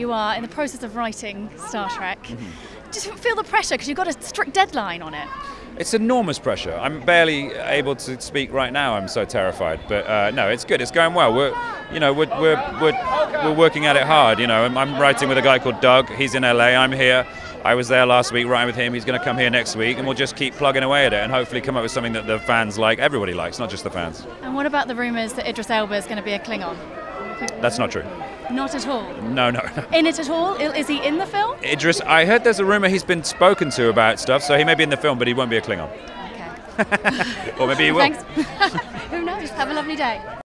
you are in the process of writing Star Trek. Just feel the pressure because you've got a strict deadline on it. It's enormous pressure. I'm barely able to speak right now. I'm so terrified. But no, it's good. It's going well. We're working at it hard. You know, I'm writing with a guy called Doug. He's in LA. I'm here. I was there last week writing with him. He's going to come here next week, and we'll just keep plugging away at it and hopefully come up with something that the fans like. Everybody likes, not just the fans. And what about the rumours that Idris Elba is going to be a Klingon? That's not true. Not at all? No. In it at all? Is he in the film? Idris, I heard there's a rumor he's been spoken to about stuff, so he may be in the film, but he won't be a Klingon. Okay. Or maybe he will. Thanks. Who knows? Have a lovely day.